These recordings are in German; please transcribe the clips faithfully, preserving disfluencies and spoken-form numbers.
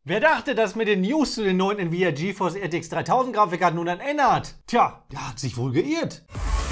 Wer dachte, dass mit den News zu den neuen Nvidia GeForce R T X dreitausend Grafikkarten nun ein Ende hat? Tja, der hat sich wohl geirrt.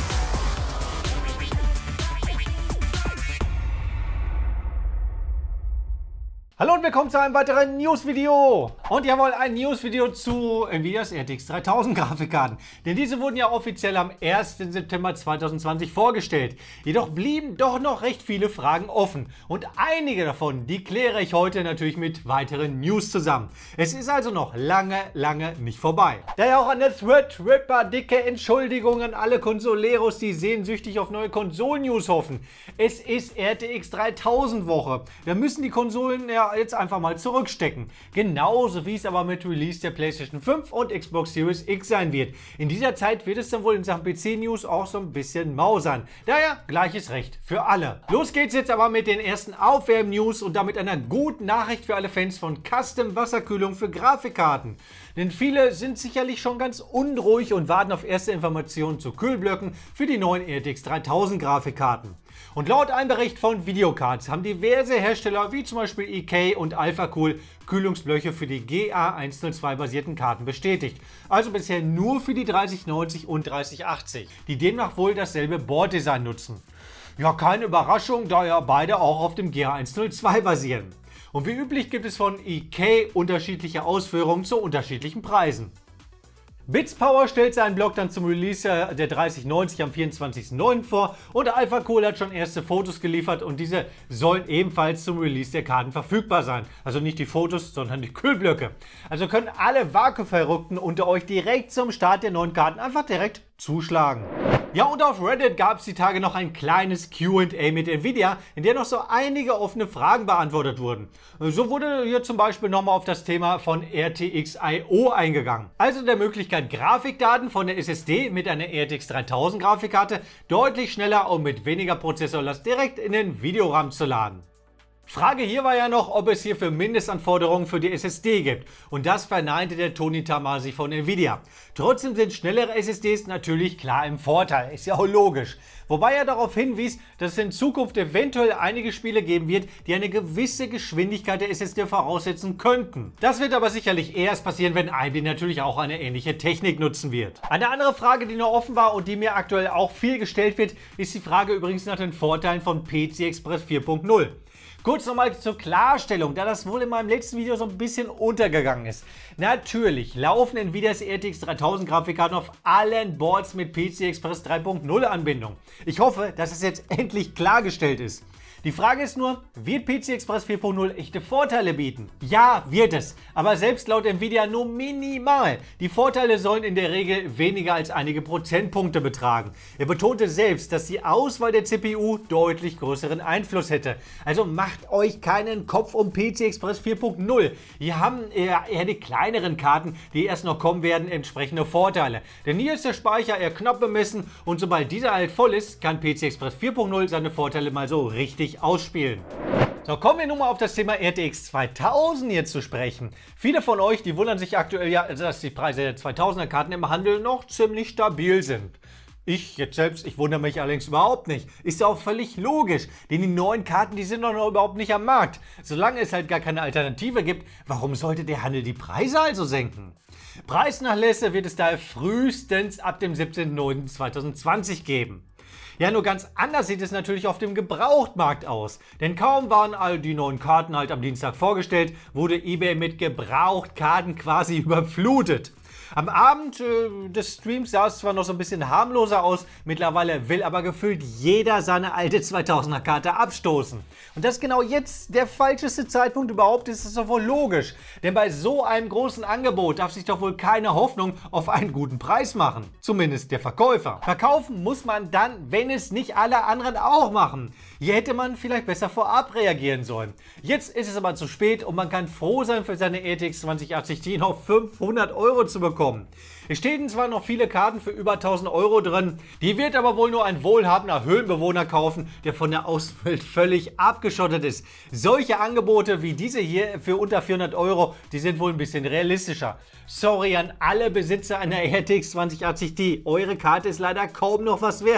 Hallo und willkommen zu einem weiteren News-Video. Und jawohl, ein News-Video zu Nvidias R T X dreitausend Grafikkarten. Denn diese wurden ja offiziell am ersten September zweitausendzwanzig vorgestellt. Jedoch blieben doch noch recht viele Fragen offen. Und einige davon, die kläre ich heute natürlich mit weiteren News zusammen. Es ist also noch lange, lange nicht vorbei. Daher auch an der Threadripper dicke Entschuldigung an alle Consoleros, die sehnsüchtig auf neue Konsolen-News hoffen. Es ist R T X dreitausend Woche. Da müssen die Konsolen ja jetzt einfach mal zurückstecken. Genauso wie es aber mit Release der PlayStation fünf und Xbox Series X sein wird. In dieser Zeit wird es dann wohl in Sachen P C-News auch so ein bisschen mausern. Daher gleiches Recht für alle. Los geht's jetzt aber mit den ersten Aufwärm-News und damit einer guten Nachricht für alle Fans von Custom-Wasserkühlung für Grafikkarten. Denn viele sind sicherlich schon ganz unruhig und warten auf erste Informationen zu Kühlblöcken für die neuen R T X dreitausend Grafikkarten. Und laut einem Bericht von Videocards haben diverse Hersteller wie zum Beispiel E K und Alphacool Kühlungsblöcke für die G A hundertzwei basierten Karten bestätigt. Also bisher nur für die dreißig neunzig und dreißig achtzig, die demnach wohl dasselbe Borddesign nutzen. Ja, keine Überraschung, da ja beide auch auf dem G A hundertzwei basieren. Und wie üblich gibt es von E K unterschiedliche Ausführungen zu unterschiedlichen Preisen. Bitspower stellt seinen Blog dann zum Release der dreißig neunzig am vierundzwanzigsten neunten vor und Alphacool hat schon erste Fotos geliefert und diese sollen ebenfalls zum Release der Karten verfügbar sein. Also nicht die Fotos, sondern die Kühlblöcke. Also können alle Vakuumverrückten unter euch direkt zum Start der neuen Karten einfach direkt zuschlagen. Ja, und auf Reddit gab es die Tage noch ein kleines Q und A mit Nvidia, in der noch so einige offene Fragen beantwortet wurden. So wurde hier zum Beispiel nochmal auf das Thema von R T X I O eingegangen. Also der Möglichkeit, Grafikdaten von der S S D mit einer R T X dreitausend Grafikkarte deutlich schneller und mit weniger Prozessorlast direkt in den Videoram zu laden. Frage hier war ja noch, ob es hierfür Mindestanforderungen für die S S D gibt. Und das verneinte der Tony Tamasi von Nvidia. Trotzdem sind schnellere S S Ds natürlich klar im Vorteil. Ist ja auch logisch. Wobei er darauf hinwies, dass es in Zukunft eventuell einige Spiele geben wird, die eine gewisse Geschwindigkeit der S S D voraussetzen könnten. Das wird aber sicherlich erst passieren, wenn A M D natürlich auch eine ähnliche Technik nutzen wird. Eine andere Frage, die noch offen war und die mir aktuell auch viel gestellt wird, ist die Frage übrigens nach den Vorteilen von P C Express vier punkt null. Kurz nochmal zur Klarstellung, da das wohl in meinem letzten Video so ein bisschen untergegangen ist. Natürlich laufen Nvidias R T X dreitausend Grafikkarten auf allen Boards mit P C Express drei punkt null Anbindung. Ich hoffe, dass es jetzt endlich klargestellt ist. Die Frage ist nur, wird P C Express vier punkt null echte Vorteile bieten? Ja, wird es, aber selbst laut Nvidia nur minimal. Die Vorteile sollen in der Regel weniger als einige Prozentpunkte betragen. Er betonte selbst, dass die Auswahl der C P U deutlich größeren Einfluss hätte. Also macht euch keinen Kopf um P C Express vier punkt null. Hier haben eher, eher die kleineren Karten, die erst noch kommen werden, entsprechende Vorteile. Denn hier ist der Speicher eher knapp bemessen und sobald dieser halt voll ist, kann P C Express vier punkt null seine Vorteile mal so richtig ausspielen. So, kommen wir nun mal auf das Thema R T X zweitausend jetzt zu sprechen. Viele von euch, die wundern sich aktuell ja, dass die Preise der zweitausender Karten im Handel noch ziemlich stabil sind. Ich jetzt selbst, ich wundere mich allerdings überhaupt nicht. Ist ja auch völlig logisch, denn die neuen Karten, die sind noch überhaupt nicht am Markt. Solange es halt gar keine Alternative gibt, warum sollte der Handel die Preise also senken? Preisnachlässe wird es daher frühestens ab dem siebzehnten neunten zweitausendzwanzig geben. Ja, nur ganz anders sieht es natürlich auf dem Gebrauchtmarkt aus. Denn kaum waren all die neuen Karten halt am Dienstag vorgestellt, wurde eBay mit Gebrauchtkarten quasi überflutet. Am Abend äh, des Streams sah es zwar noch so ein bisschen harmloser aus, mittlerweile will aber gefühlt jeder seine alte zweitausender Karte abstoßen. Und dass genau jetzt der falscheste Zeitpunkt überhaupt ist, ist doch wohl logisch. Denn bei so einem großen Angebot darf sich doch wohl keine Hoffnung auf einen guten Preis machen. Zumindest der Verkäufer. Verkaufen muss man dann, wenn es nicht alle anderen auch machen. Hier hätte man vielleicht besser vorab reagieren sollen. Jetzt ist es aber zu spät und man kann froh sein, für seine R T X zwanzig achtzig Ti noch fünfhundert Euro zu bekommen. Es stehen zwar noch viele Karten für über tausend Euro drin, die wird aber wohl nur ein wohlhabender Höhlenbewohner kaufen, der von der Außenwelt völlig abgeschottet ist. Solche Angebote wie diese hier für unter vierhundert Euro, die sind wohl ein bisschen realistischer. Sorry an alle Besitzer einer R T X zwanzig achtzig Ti, eure Karte ist leider kaum noch was wert.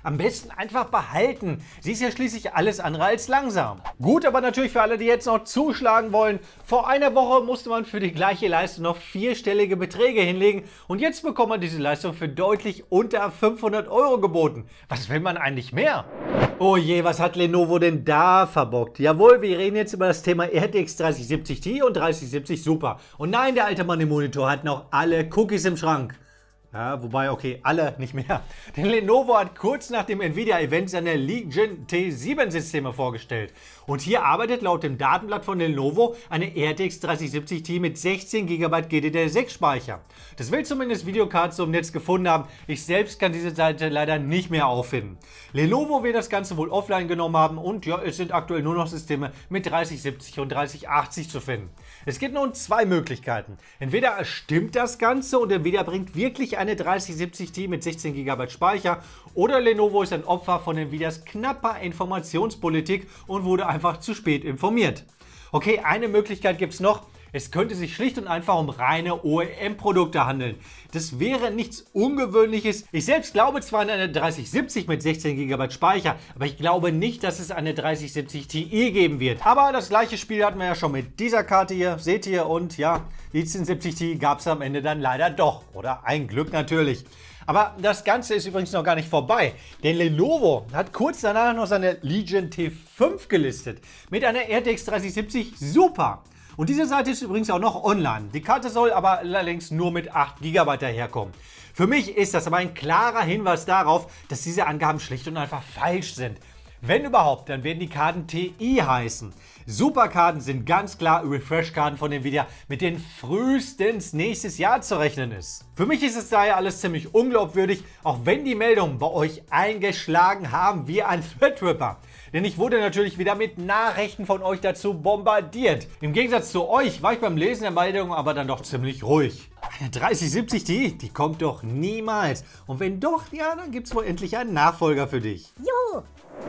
Am besten einfach behalten. Sie ist ja schließlich alles andere als langsam. Gut, aber natürlich für alle, die jetzt noch zuschlagen wollen. Vor einer Woche musste man für die gleiche Leistung noch vierstellige Beträge hinlegen und jetzt bekommt man diese Leistung für deutlich unter fünfhundert Euro geboten. Was will man eigentlich mehr? Oh je, was hat Lenovo denn da verbockt? Jawohl, wir reden jetzt über das Thema R T X dreißig siebzig Ti und dreißig siebzig Super. Und nein, der alte Mann im Monitor hat noch alle Cookies im Schrank. Ja, wobei, okay, alle nicht mehr. Denn Lenovo hat kurz nach dem Nvidia-Event seine Legion T sieben Systeme vorgestellt. Und hier arbeitet laut dem Datenblatt von Lenovo eine R T X dreißig siebzig Ti mit sechzehn Gigabyte G D D R sechs Speicher. Das will zumindest Videocards so im Netz gefunden haben. Ich selbst kann diese Seite leider nicht mehr auffinden. Lenovo wird das Ganze wohl offline genommen haben und ja, es sind aktuell nur noch Systeme mit dreißig siebzig und dreißig achtzig zu finden. Es gibt nun zwei Möglichkeiten. Entweder stimmt das Ganze und Nvidia bringt wirklich eine dreißig siebzig Ti mit sechzehn Gigabyte Speicher oder Lenovo ist ein Opfer von Nvidias knapper Informationspolitik und wurde einfach zu spät informiert. Okay, eine Möglichkeit gibt es noch. Es könnte sich schlicht und einfach um reine O E M-Produkte handeln. Das wäre nichts Ungewöhnliches. Ich selbst glaube zwar an eine dreißig siebzig mit sechzehn Gigabyte Speicher, aber ich glaube nicht, dass es eine dreißig siebzig Ti geben wird. Aber das gleiche Spiel hatten wir ja schon mit dieser Karte hier, seht ihr, und ja, die zehn siebzig Ti gab es am Ende dann leider doch. Oder ein Glück natürlich. Aber das Ganze ist übrigens noch gar nicht vorbei, denn Lenovo hat kurz danach noch seine Legion T fünf gelistet mit einer R T X dreißig siebzig Super. Und diese Seite ist übrigens auch noch online. Die Karte soll aber allerdings nur mit acht Gigabyte daherkommen. Für mich ist das aber ein klarer Hinweis darauf, dass diese Angaben schlicht und einfach falsch sind. Wenn überhaupt, dann werden die Karten T I heißen. Superkarten sind ganz klar Refresh-Karten von Nvidia, mit denen frühestens nächstes Jahr zu rechnen ist. Für mich ist es daher alles ziemlich unglaubwürdig, auch wenn die Meldungen bei euch eingeschlagen haben wie ein Threadripper. Denn ich wurde natürlich wieder mit Nachrichten von euch dazu bombardiert. Im Gegensatz zu euch war ich beim Lesen der Meldungen aber dann doch ziemlich ruhig. Eine dreißig siebzig Ti, die kommt doch niemals. Und wenn doch, ja, dann gibt es wohl endlich einen Nachfolger für dich. Jo!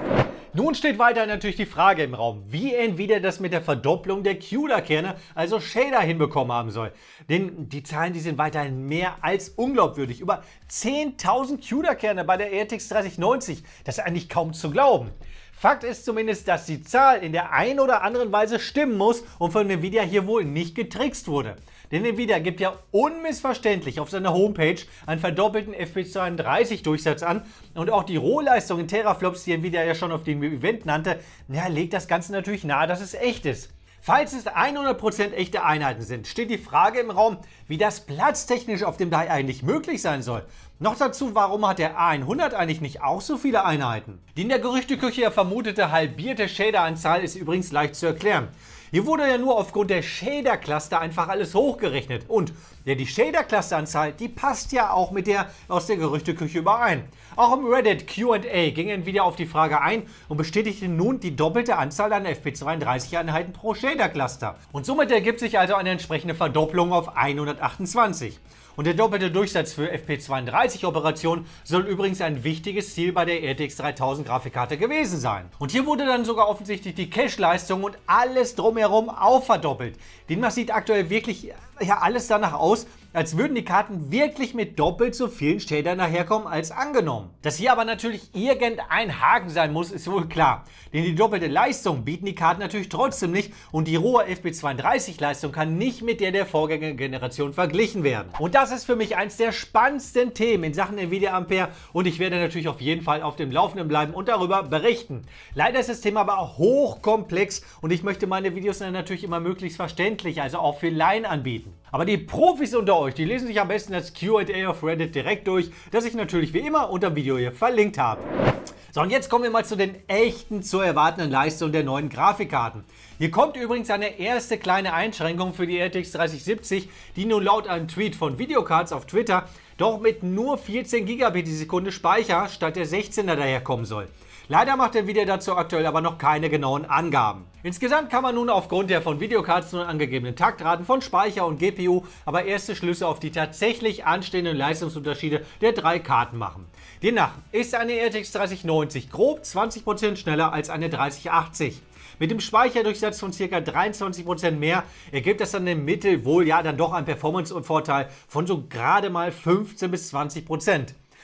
Nun steht weiter natürlich die Frage im Raum, wie Nvidia das mit der Verdopplung der CUDA-Kerne, also Shader, hinbekommen haben soll. Denn die Zahlen, die sind weiterhin mehr als unglaubwürdig. Über zehntausend CUDA-Kerne bei der R T X dreißig neunzig, das ist eigentlich kaum zu glauben. Fakt ist zumindest, dass die Zahl in der einen oder anderen Weise stimmen muss und von Nvidia hier wohl nicht getrickst wurde. Denn Nvidia gibt ja unmissverständlich auf seiner Homepage einen verdoppelten F P zweiunddreißig Durchsatz an und auch die Rohleistung in Teraflops, die Nvidia ja schon auf dem Event nannte, ja, legt das Ganze natürlich nahe, dass es echt ist. Falls es hundert Prozent echte Einheiten sind, steht die Frage im Raum, wie das platztechnisch auf dem Die eigentlich möglich sein soll. Noch dazu, warum hat der A hundert eigentlich nicht auch so viele Einheiten? Die in der Gerüchteküche ja vermutete halbierte Shader-Anzahl ist übrigens leicht zu erklären. Hier wurde ja nur aufgrund der Shader-Cluster einfach alles hochgerechnet. Und ja, die Shader-Cluster-Anzahl, die passt ja auch mit der aus der Gerüchteküche überein. Auch im Reddit Q und A ging Nvidia auf die Frage ein und bestätigte nun die doppelte Anzahl an F P zweiunddreißig Einheiten pro Shader-Cluster. Und somit ergibt sich also eine entsprechende Verdopplung auf hundertachtundzwanzig. Und der doppelte Durchsatz für F P zweiunddreißig Operationen soll übrigens ein wichtiges Ziel bei der R T X dreitausend Grafikkarte gewesen sein. Und hier wurde dann sogar offensichtlich die Cache-Leistung und alles drumherum auch verdoppelt. Demnach sieht aktuell wirklich ja alles danach aus, als würden die Karten wirklich mit doppelt so vielen Shadern daherkommen als angenommen. Dass hier aber natürlich irgendein Haken sein muss, ist wohl klar. Denn die doppelte Leistung bieten die Karten natürlich trotzdem nicht und die rohe F P zweiunddreißig Leistung kann nicht mit der der Vorgängergeneration verglichen werden. Und das ist für mich eins der spannendsten Themen in Sachen Nvidia Ampere und ich werde natürlich auf jeden Fall auf dem Laufenden bleiben und darüber berichten. Leider ist das Thema aber hochkomplex und ich möchte meine Videos dann natürlich immer möglichst verständlich, also auch für Laien anbieten. Aber die Profis unter euch, die lesen sich am besten das Q und A auf Reddit direkt durch, das ich natürlich wie immer unter dem Video hier verlinkt habe. So, und jetzt kommen wir mal zu den echten zu erwartenden Leistungen der neuen Grafikkarten. Hier kommt übrigens eine erste kleine Einschränkung für die R T X dreißig siebzig, die nun laut einem Tweet von Videocards auf Twitter doch mit nur vierzehn Gigabit die Sekunde Speicher statt der sechzehner daherkommen soll. Leider macht Nvidia dazu aktuell aber noch keine genauen Angaben. Insgesamt kann man nun aufgrund der von Videocards nun angegebenen Taktraten von Speicher und G P U aber erste Schlüsse auf die tatsächlich anstehenden Leistungsunterschiede der drei Karten machen. Demnach ist eine R T X dreißig neunzig grob zwanzig Prozent schneller als eine dreißig achtzig. Mit dem Speicherdurchsatz von ca. dreiundzwanzig Prozent mehr ergibt das dann im Mittel wohl ja dann doch einen Performance-Vorteil von so gerade mal fünfzehn bis zwanzig Prozent.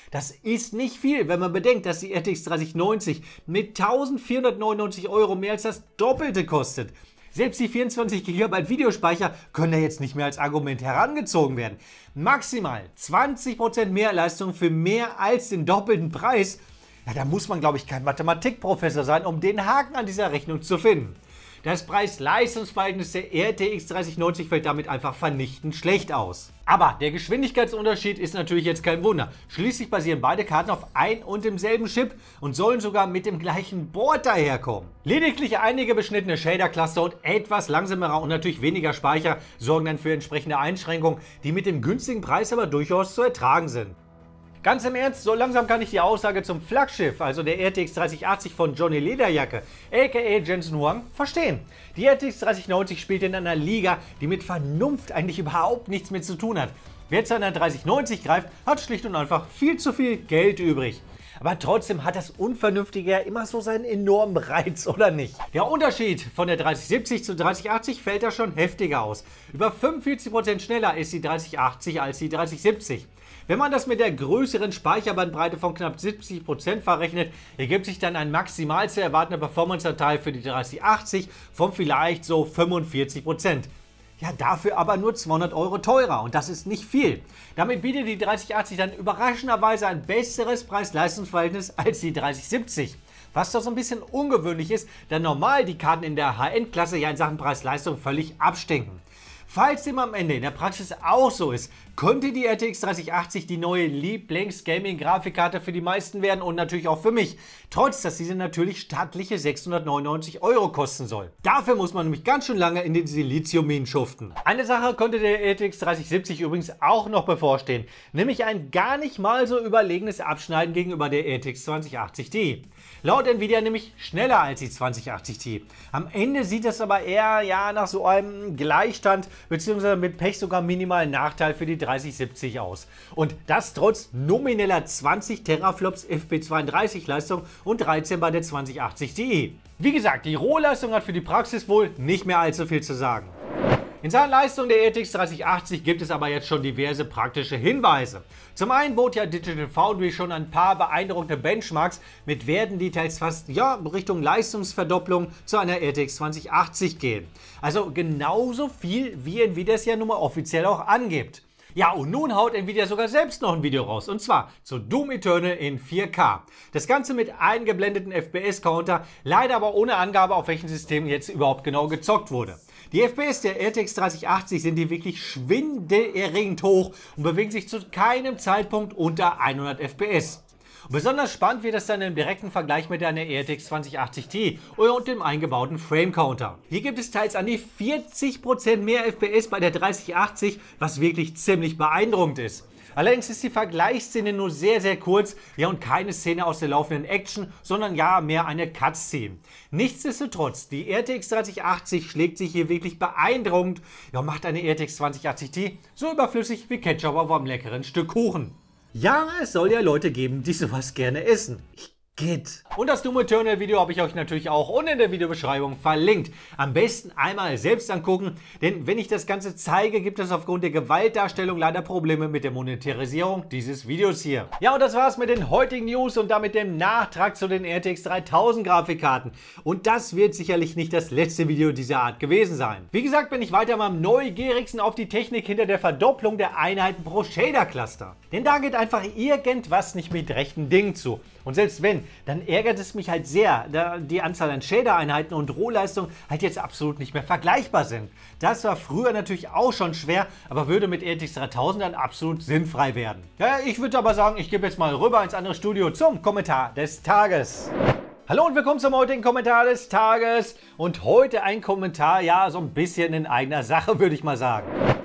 Das ist nicht viel, wenn man bedenkt, dass die R T X dreißig neunzig mit eintausendvierhundertneunundneunzig Euro mehr als das Doppelte kostet. Selbst die vierundzwanzig Gigabyte Videospeicher können ja jetzt nicht mehr als Argument herangezogen werden. Maximal zwanzig Prozent mehr Leistung für mehr als den doppelten Preis. Ja, da muss man, glaube ich, kein Mathematikprofessor sein, um den Haken an dieser Rechnung zu finden. Das Preis-Leistungs-Verhältnis der R T X dreißig neunzig fällt damit einfach vernichtend schlecht aus. Aber der Geschwindigkeitsunterschied ist natürlich jetzt kein Wunder. Schließlich basieren beide Karten auf ein und demselben Chip und sollen sogar mit dem gleichen Board daherkommen. Lediglich einige beschnittene Shader-Cluster und etwas langsamerer und natürlich weniger Speicher sorgen dann für entsprechende Einschränkungen, die mit dem günstigen Preis aber durchaus zu ertragen sind. Ganz im Ernst, so langsam kann ich die Aussage zum Flaggschiff, also der R T X dreißig achtzig von Johnny Lederjacke, aka Jensen Huang, verstehen. Die R T X dreißig neunzig spielt in einer Liga, die mit Vernunft eigentlich überhaupt nichts mehr zu tun hat. Wer zu einer dreißig neunzig greift, hat schlicht und einfach viel zu viel Geld übrig. Aber trotzdem hat das Unvernünftige ja immer so seinen enormen Reiz, oder nicht? Der Unterschied von der dreißig siebzig zu dreißig achtzig fällt da schon heftiger aus. Über fünfundvierzig Prozent schneller ist die dreißig achtzig als die dreißig siebzig. Wenn man das mit der größeren Speicherbandbreite von knapp siebzig Prozent verrechnet, ergibt sich dann ein maximal zu erwartender Performance-Anteil für die dreißig achtzig von vielleicht so fünfundvierzig Prozent. Ja, dafür aber nur zweihundert Euro teurer und das ist nicht viel. Damit bietet die dreißig achtzig dann überraschenderweise ein besseres Preis-Leistungs-Verhältnis als die dreißig siebzig. Was doch so ein bisschen ungewöhnlich ist, da normal die Karten in der High-End-Klasse ja in Sachen Preis-Leistung völlig abstinken. Falls dem am Ende in der Praxis auch so ist, könnte die R T X dreißig achtzig die neue Lieblings-Gaming-Grafikkarte für die meisten werden und natürlich auch für mich, trotz dass diese natürlich stattliche sechshundertneunundneunzig Euro kosten soll. Dafür muss man nämlich ganz schön lange in den Siliziumminen schuften. Eine Sache könnte der R T X dreißig siebzig übrigens auch noch bevorstehen, nämlich ein gar nicht mal so überlegenes Abschneiden gegenüber der R T X zwanzig achtzig Ti. Laut Nvidia nämlich schneller als die zwanzig achtzig Ti. Am Ende sieht das aber eher ja, nach so einem Gleichstand bzw. mit Pech sogar minimalen Nachteil für die dreißig siebzig aus. Und das trotz nomineller zwanzig Teraflops F P zweiunddreißig Leistung und dreizehn bei der zwanzig achtzig Ti. Wie gesagt, die Rohleistung hat für die Praxis wohl nicht mehr allzu viel zu sagen. In Sachen Leistung der R T X dreißig achtzig gibt es aber jetzt schon diverse praktische Hinweise. Zum einen bot ja Digital Foundry schon ein paar beeindruckende Benchmarks mit Werten, die teils fast ja, Richtung Leistungsverdopplung zu einer R T X zwanzig achtzig gehen. Also genauso viel, wie Nvidia es ja nun mal offiziell auch angibt. Ja, und nun haut Nvidia sogar selbst noch ein Video raus, und zwar zu Doom Eternal in vier K. Das Ganze mit eingeblendeten F P S-Counter, leider aber ohne Angabe, auf welchen Systemen jetzt überhaupt genau gezockt wurde. Die F P S der R T X dreißig achtzig sind hier wirklich schwindelerregend hoch und bewegen sich zu keinem Zeitpunkt unter hundert F P S. Und besonders spannend wird das dann im direkten Vergleich mit einer R T X zwanzig achtzig Ti und dem eingebauten Frame Counter. Hier gibt es teils an die vierzig Prozent mehr F P S bei der dreißig achtzig, was wirklich ziemlich beeindruckend ist. Allerdings ist die Vergleichsszene nur sehr, sehr kurz, ja, und keine Szene aus der laufenden Action, sondern ja mehr eine Cutscene. Nichtsdestotrotz, die R T X dreißig achtzig schlägt sich hier wirklich beeindruckend, ja, macht eine R T X zwanzig achtzig Ti so überflüssig wie Ketchup auf einem leckeren Stück Kuchen. Ja, es soll ja Leute geben, die sowas gerne essen. Ich Geht. Und das Doom Eternal Video habe ich euch natürlich auch unten in der Videobeschreibung verlinkt. Am besten einmal selbst angucken, denn wenn ich das Ganze zeige, gibt es aufgrund der Gewaltdarstellung leider Probleme mit der Monetarisierung dieses Videos hier. Ja, und das war's mit den heutigen News und damit dem Nachtrag zu den R T X dreitausend Grafikkarten. Und das wird sicherlich nicht das letzte Video dieser Art gewesen sein. Wie gesagt, bin ich weiter mal am neugierigsten auf die Technik hinter der Verdopplung der Einheiten pro Shader Cluster. Denn da geht einfach irgendwas nicht mit rechten Dingen zu. Und selbst wenn, dann ärgert es mich halt sehr, da die Anzahl an Shader-Einheiten und Rohleistung halt jetzt absolut nicht mehr vergleichbar sind. Das war früher natürlich auch schon schwer, aber würde mit R T X dreitausend dann absolut sinnfrei werden. Ja, ich würde aber sagen, ich gebe jetzt mal rüber ins andere Studio zum Kommentar des Tages. Hallo und willkommen zum heutigen Kommentar des Tages. Und heute ein Kommentar, ja, so ein bisschen in eigener Sache, würde ich mal sagen.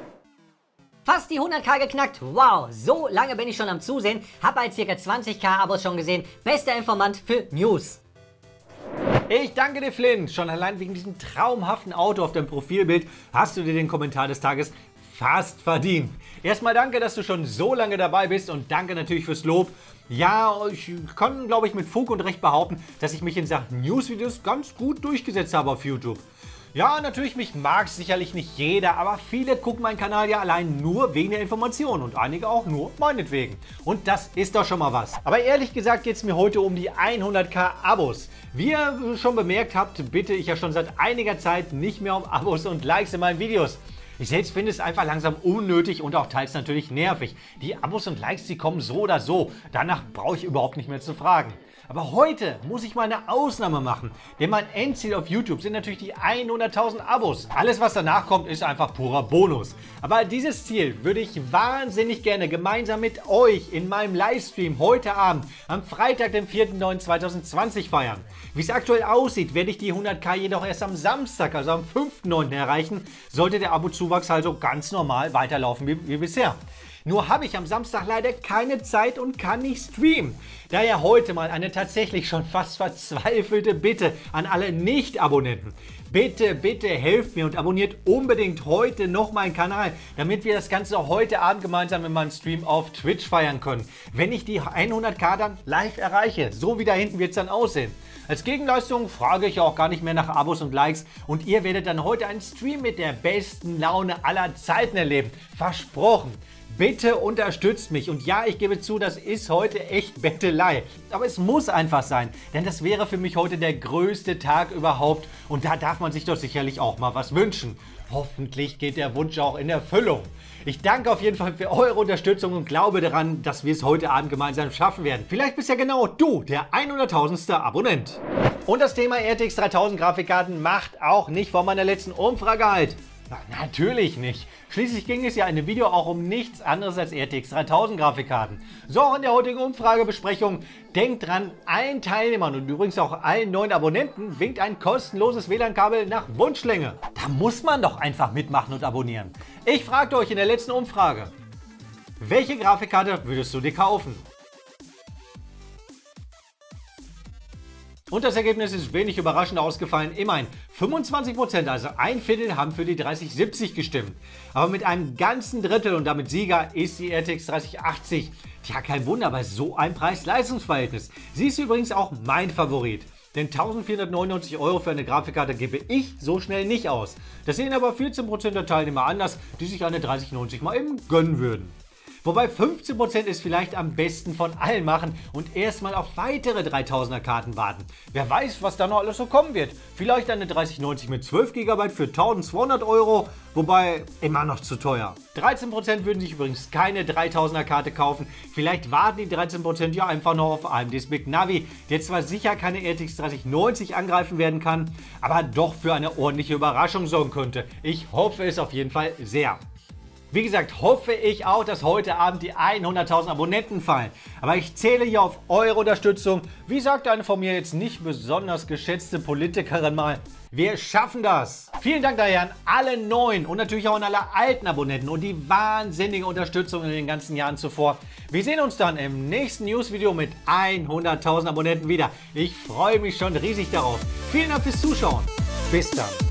Fast die hunderttausend geknackt. Wow, so lange bin ich schon am Zusehen. Hab bei ca. zwanzigtausend Abos schon gesehen. Bester Informant für News. Ich danke dir, Flint. Schon allein wegen diesem traumhaften Auto auf deinem Profilbild hast du dir den Kommentar des Tages fast verdient. Erstmal danke, dass du schon so lange dabei bist und danke natürlich fürs Lob. Ja, ich kann, glaube ich, mit Fug und Recht behaupten, dass ich mich in Sachen Newsvideos ganz gut durchgesetzt habe auf YouTube. Ja, natürlich, mich mag sicherlich nicht jeder, aber viele gucken meinen Kanal ja allein nur wegen der Informationen und einige auch nur meinetwegen. Und das ist doch schon mal was. Aber ehrlich gesagt geht es mir heute um die hunderttausend Abos. Wie ihr schon bemerkt habt, bitte ich ja schon seit einiger Zeit nicht mehr um Abos und Likes in meinen Videos. Ich selbst finde es einfach langsam unnötig und auch teils natürlich nervig. Die Abos und Likes, die kommen so oder so. Danach brauche ich überhaupt nicht mehr zu fragen. Aber heute muss ich mal eine Ausnahme machen, denn mein Endziel auf YouTube sind natürlich die hunderttausend Abos. Alles, was danach kommt, ist einfach purer Bonus. Aber dieses Ziel würde ich wahnsinnig gerne gemeinsam mit euch in meinem Livestream heute Abend am Freitag, dem vierten neunten zweitausendzwanzig feiern. Wie es aktuell aussieht, werde ich die hunderttausend jedoch erst am Samstag, also am fünften neunten erreichen, sollte der Abozuwachs also ganz normal weiterlaufen wie, wie bisher. Nur habe ich am Samstag leider keine Zeit und kann nicht streamen. Daher heute mal eine tatsächlich schon fast verzweifelte Bitte an alle Nicht-Abonnenten. Bitte, bitte helft mir und abonniert unbedingt heute noch meinen Kanal, damit wir das Ganze heute Abend gemeinsam in meinem Stream auf Twitch feiern können. Wenn ich die hunderttausend dann live erreiche, so wie da hinten wird es dann aussehen. Als Gegenleistung frage ich auch gar nicht mehr nach Abos und Likes und ihr werdet dann heute einen Stream mit der besten Laune aller Zeiten erleben. Versprochen. Bitte unterstützt mich und ja, ich gebe zu, das ist heute echt Bettelei. Aber es muss einfach sein, denn das wäre für mich heute der größte Tag überhaupt und da darf man sich doch sicherlich auch mal was wünschen. Hoffentlich geht der Wunsch auch in Erfüllung. Ich danke auf jeden Fall für eure Unterstützung und glaube daran, dass wir es heute Abend gemeinsam schaffen werden. Vielleicht bist ja genau du der hunderttausendste Abonnent. Und das Thema R T X dreitausend Grafikkarten macht auch nicht von meiner letzten Umfrage halt. Na, natürlich nicht. Schließlich ging es ja in dem Video auch um nichts anderes als R T X dreitausend Grafikkarten. So auch in der heutigen Umfragebesprechung. Denkt dran, allen Teilnehmern und übrigens auch allen neuen Abonnenten winkt ein kostenloses W L A N-Kabel nach Wunschlänge. Da muss man doch einfach mitmachen und abonnieren. Ich fragte euch in der letzten Umfrage, welche Grafikkarte würdest du dir kaufen? Und das Ergebnis ist wenig überraschend ausgefallen. Immerhin fünfundzwanzig Prozent, also ein Viertel, haben für die dreißig siebzig gestimmt. Aber mit einem ganzen Drittel und damit Sieger ist die R T X dreißig achtzig. Tja, kein Wunder bei so einem Preis-Leistungs-Verhältnis. Sie ist übrigens auch mein Favorit. Denn eintausendvierhundertneunundneunzig Euro für eine Grafikkarte gebe ich so schnell nicht aus. Das sehen aber vierzehn Prozent der Teilnehmer anders, die sich eine dreißig neunzig mal eben gönnen würden. Wobei fünfzehn Prozent es vielleicht am besten von allen machen und erstmal auf weitere dreitausender Karten warten. Wer weiß, was da noch alles so kommen wird. Vielleicht eine dreißig neunzig mit zwölf Gigabyte für eintausendzweihundert Euro, wobei immer noch zu teuer. dreizehn Prozent würden sich übrigens keine dreitausender Karte kaufen. Vielleicht warten die dreizehn Prozent ja einfach noch auf A M D's Big Navi, der zwar sicher keine R T X dreißig neunzig angreifen werden kann, aber doch für eine ordentliche Überraschung sorgen könnte. Ich hoffe es auf jeden Fall sehr. Wie gesagt, hoffe ich auch, dass heute Abend die hunderttausend Abonnenten fallen. Aber ich zähle hier auf eure Unterstützung. Wie sagt eine von mir jetzt nicht besonders geschätzte Politikerin mal, wir schaffen das. Vielen Dank daher an alle neuen und natürlich auch an alle alten Abonnenten und die wahnsinnige Unterstützung in den ganzen Jahren zuvor. Wir sehen uns dann im nächsten News-Video mit hunderttausend Abonnenten wieder. Ich freue mich schon riesig darauf. Vielen Dank fürs Zuschauen. Bis dann.